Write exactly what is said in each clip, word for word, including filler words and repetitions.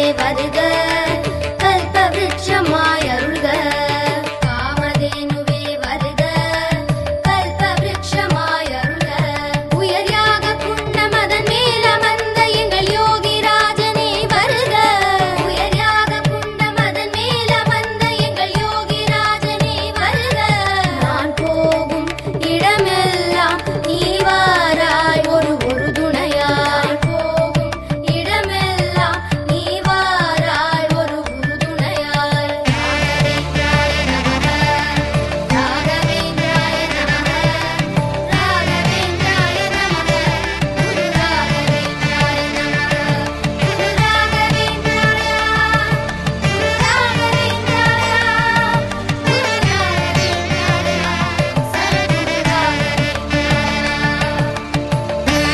வருக கல்பவ்ருட்சமாய் அருள்க காமதேனுவே வருக கல்பவ்ருட்சமாய் அருள்க உயர்யாக குண்டமதன் மேல் அமர்ந்த எங்கள் யோகிராஜனே வருக உயர்யாக குண்டமதன் மேல் அமர்ந்த எங்கள் யோகிராஜனே வருக நான் போகும் இடமெல்லாம் நீ வாராய் ஒரு ஒரு துணையாய் போகும் இடமெல்லாம் நீ வாராய் ஒரு ஒரு துணையாய் ராகவேந்திராய நமக ராகவேந்திராய நமக ராகவேந்திராய நமக குரு ராகவேந்திராய நமக குரு ராகவேந்திராய குரு ராகவேந்திராய குரு ராகவேந்திராய சத்குரு ராகவேந்திராய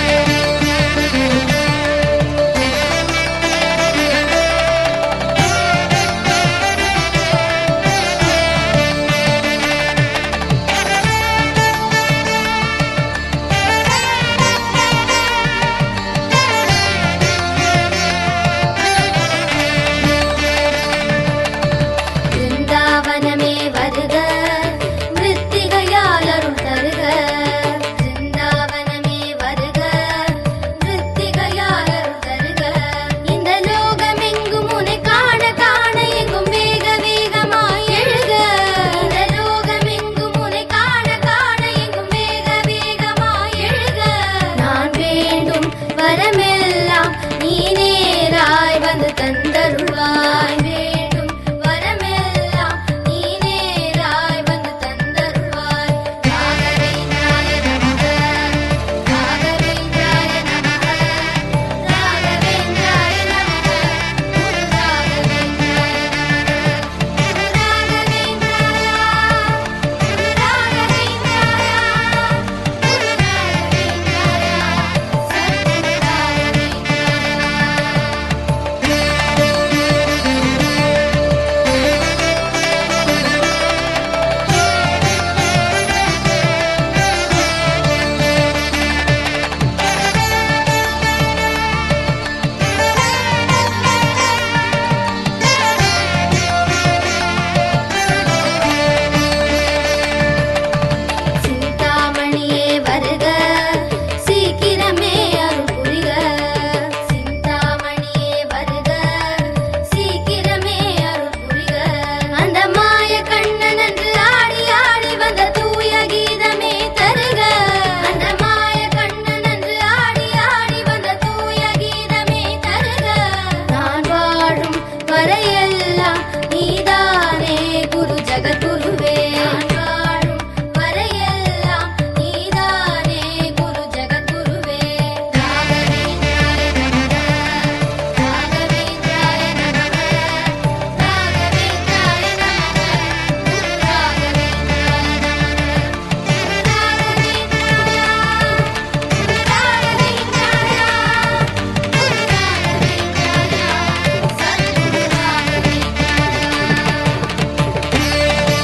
பிருந்தாவனமே வருக மிருத்திகையால் அருள் தருக பிருந்தாவனமே வருக மிருத்திகையால் அருள் தருக இந்த லோகமெங்கும் உன்னை காண காண எங்கும் வேக வேகமாய் எழுக இந்த லோகமெங்கும் உன்னை காண காண எங்கும் வேக வேகமாய் எழுக நான் வேண்டும் வரமெல்லாம் நீ நேராய் வந்து தந்தருள்வாய் வேண்டும் வரமெல்லாம் நீ நேராய் வந்து தந்தருள்வாய் ராகவேந்திராய நமக ராகவேந்திராய நமக ராகவேந்திராய நமக குரு ராகவேந்திராய நமக குரு ராகவேந்திராய குரு ராகவேந்திராய குரு ராகவேந்திராய சத்குரு ராகவேந்திராய சிந்தாமணியே வருக சீக்கிரமே அருள் புரிக சிந்தாமணியே வருக சீக்கிரமே அருள் புரிக அந்த மாய கண்ணன் என்று ஆடி ஆடி வந்த தூய கீதமே தருக அந்த மாய கண்ணன் என்று ஆடி ஆடி வந்த தூய கீதமே தருக நான் வாழும் வரையெல்லாம் நீதானே குரு ஜகத்குருவே நான் வாழும் வரையெல்லாம் நீதானே குரு ஜகத்குருவே ராகவேந்திராய நமக ராகவேந்திராய நமக ராகவேந்திராய நமக குரு ராகவேந்திராய நமக குரு ராகவேந்திராய குரு ராகவேந்திராய குரு ராகவேந்திராய சத்குரு ராகவேந்திராய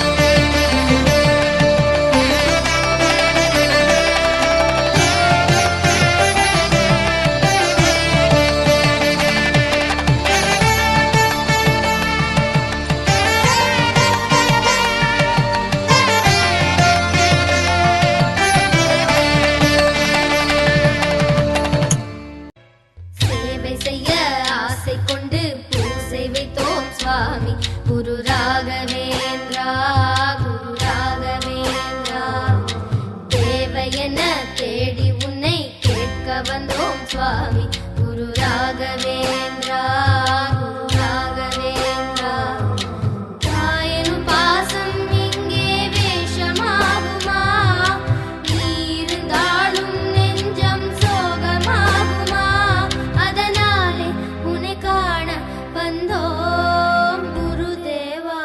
சேவை செய்ய ஆசை கொண்டு பூசை வைத்தோம் சுவாமி குரு ராகவேந்திரா குரு ராகவேந்திரா தேவையென தேடி உன்னை கேட்க வந்தோம் சுவாமி குரு ராகவேந்திரா குரு ராகவேந்திரா தாயனும் பாசம் இங்கே வேஷமாகுமா நீ இருந்தாலும் நெஞ்சம் சோகமாகுமா அதனாலே உன்னை காண வந்தோம் குருதேவா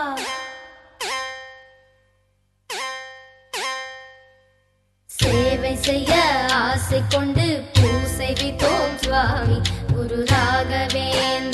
சேவை செய்ய ஆசை கொண்டு பூசை வைத்தோம் சுவாமி குரு ராகவேந்திரா